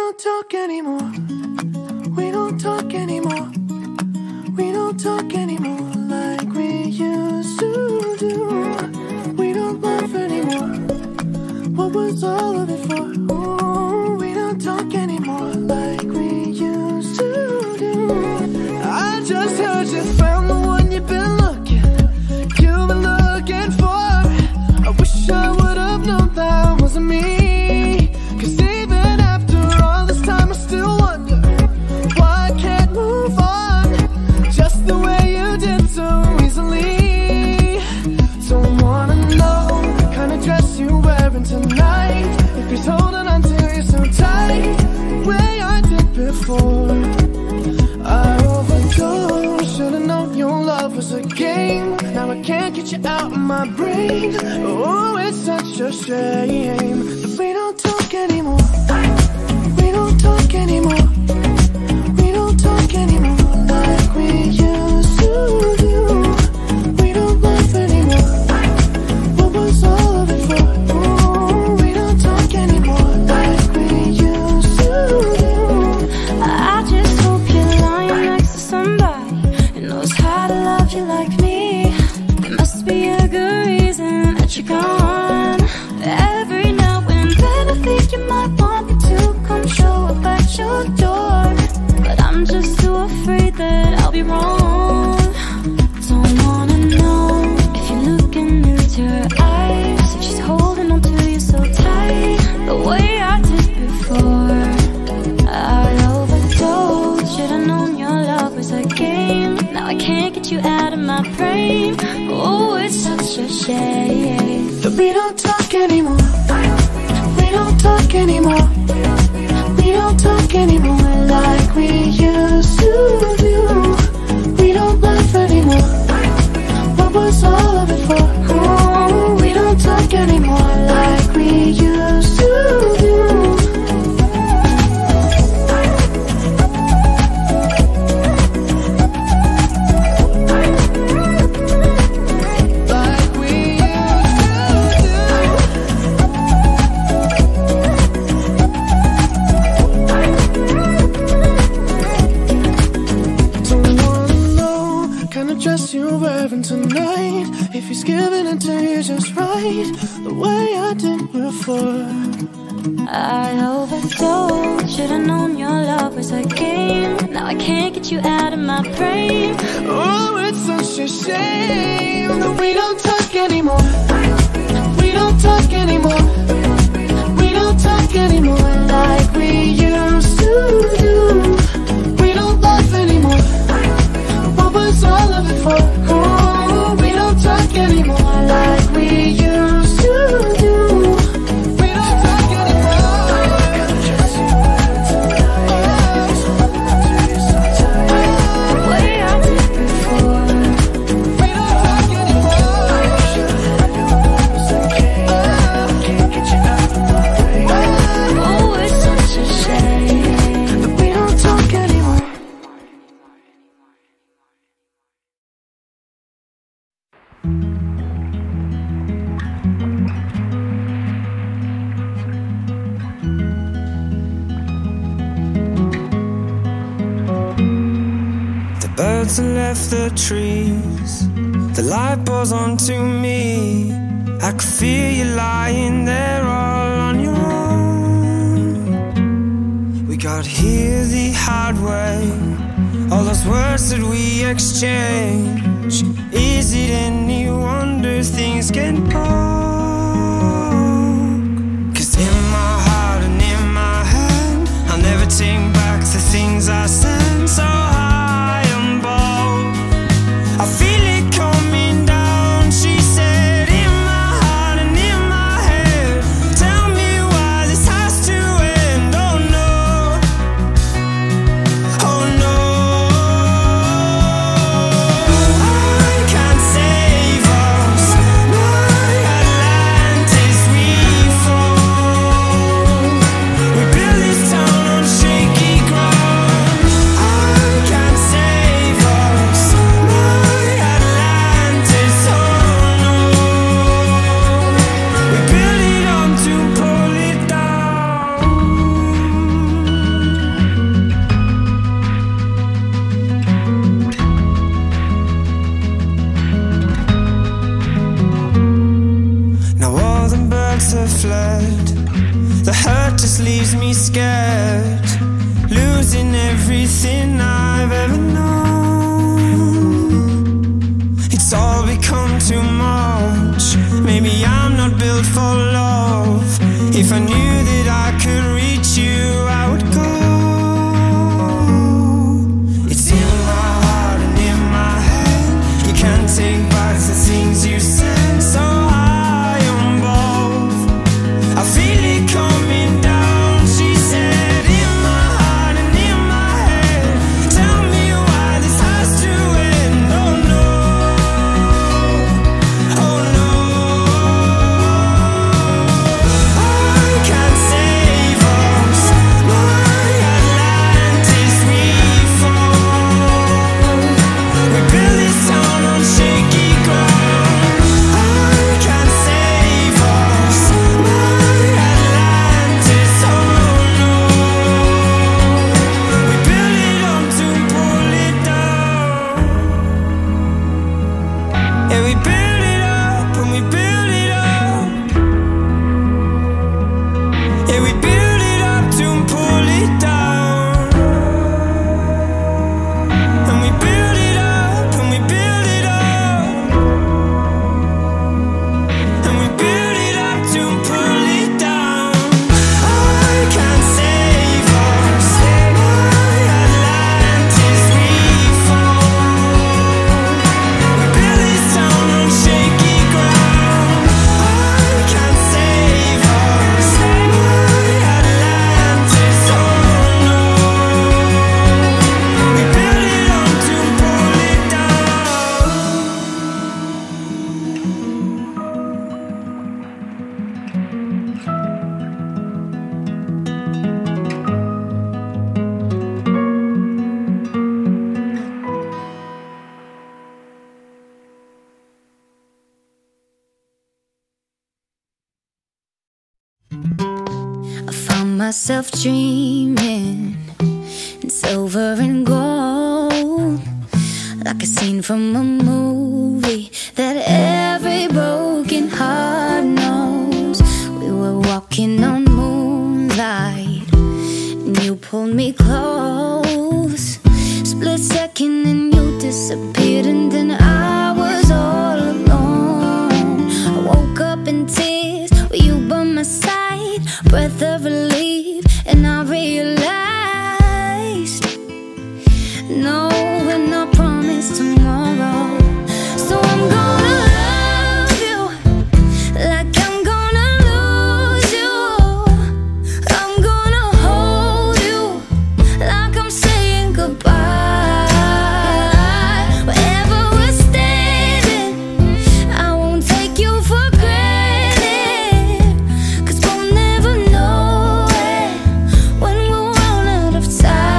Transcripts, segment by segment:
don't talk anymore. We don't talk anymore. We don't talk anymore like we used to do. We don't laugh anymore. What was all of it for? Ooh, we don't talk anymore like we used to do. I just heard you found the one you've been looking for. I wish I would have known that wasn't me. Cause even after all this time I still wonder why I can't move on just the way you did so easily. Don't wanna know the kind of dress you're wearing tonight, if he's holding on to you so tight the way I did before. I overdosed, should've known your love was a game. Now I can't get you out of my brain. Oh, it's such a shame that we don't talk anymore. We don't talk anymore. We don't talk anymore like we used to do. We don't laugh anymore. What was all of it for? Oh, we don't talk anymore like we used to do. I just hope you're lying next to somebody who knows how to love you like me. There must be a good reason that you're gone. Every now and then I think you might want me to come show up at your door, but I'm just too afraid that I'll be wrong. Don't wanna know if you're looking into her eyes, if she's holding on to you so tight the way I did before. I overdosed, should've known your love was a game. Now I can't get you out of my brain. Oh, it's such a shame that we don't talk anymore. We don't talk anymore. We don't talk anymore like we used to do. We don't laugh anymore. What was all of it for? Oh, we don't talk anymore like we used to do. You're wearing tonight, if he's giving it to you just right the way I did before. I overdosed, should've known your love was a game. Now I can't get you out of my brain. Oh, it's such a shame that we don't talk anymore. We don't talk anymore. We don't talk anymore like we used to do. We don't laugh anymore. What was all of it for? Oh, we don't talk anymore like we used to do. We don't talk anymore. The way I did before. We don't talk anymore. Can't get you out of my brain. Oh, it's such a shame that we don't talk anymore. Birds have left the trees, the light pours onto me. I could feel you lying there all on your own. We got here the hard way, all those words that we exchange. Is it any wonder things get broke? Cause in my heart and in my head, I'll never take back the things I said. So high and bold, I feel it coming down. She said, in my heart and in my head, tell me why this has to end. Oh no, oh no, I can't save us. No, I leaves me scared, losing everything I've ever known. It's all become too much. Maybe I'm not built for love. If I knew that I could reach you, I would go. It's in my heart and in my head. You can't take back the things you said. So high on both, I feel it coming down. She said, in my heart and in my head, tell me why this has to end. Oh no, oh no, I can't save us. My Atlantis, we fall. We built this town on shaky ground. I can't save us. My Atlantis, oh no. We built it up to pull it down. Yeah, we built it up and we built it up. Yeah, we built it up to pull it down. And we built it up and we built it up. And we built it up to pull it down. I can't save us. My Atlantis, we fall. We built this town on shaky ground. I can't save us. My Atlantis, oh no. We built it up to pull it down. I found myself dreaming in silver and gold, like a scene from a movie that every broken heart knows. We were walking on moonlight and you pulled me close. Split second and you disappeared, and then I was all alone. I woke up in tears with you by my side, breath of relief, and I realized no, we're not promised tomorrow. So I'm gonna love you like I'm gonna lose you. I'm gonna hold you like I'm saying goodbye. Wherever we're standing, I won't take you for granted, 'cause we'll never know it when we'll run out of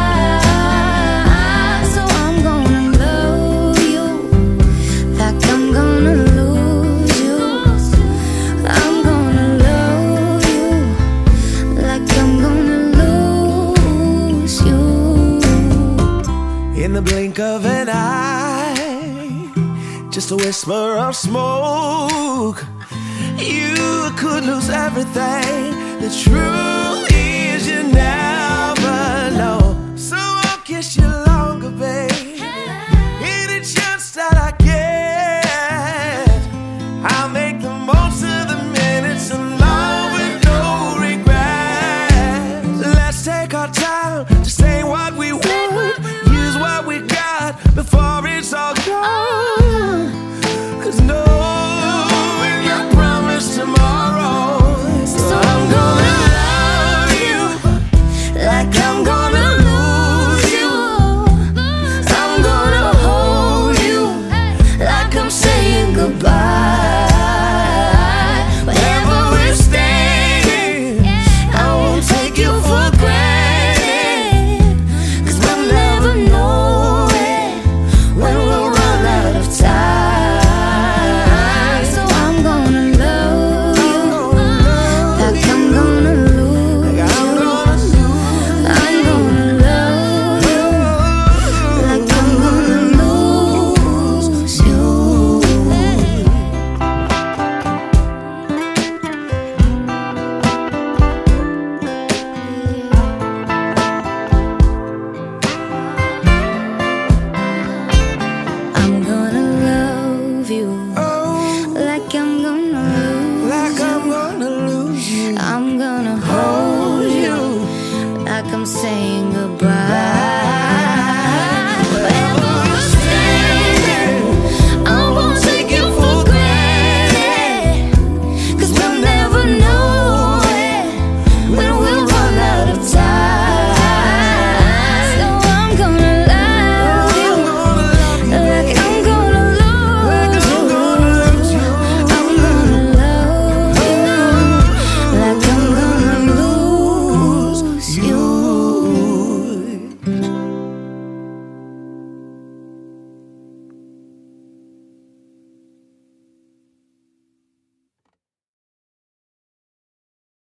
time. So I'm gonna love you like I'm gonna lose you. I'm gonna love you like I'm gonna lose you. In the blink of an eye, just a whisper of smoke, you could lose everything. The truth is you never know. So I'll kiss you longer, babe. Any chance that I get, I'll make the most of the minutes alone with no regrets. Let's take our time to say what we want, use what we got before it's all gone. 'Cause no, we're not promised tomorrow. So I'm gonna love you like I'm gonna lose you. I'm gonna hold you like I'm saying goodbye. Wherever we're standing, I won't take you for granted, 'cause saying goodbye.